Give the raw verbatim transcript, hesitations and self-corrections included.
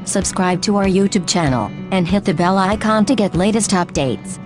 subscribe to our YouTube channel, and hit the bell icon to get latest updates.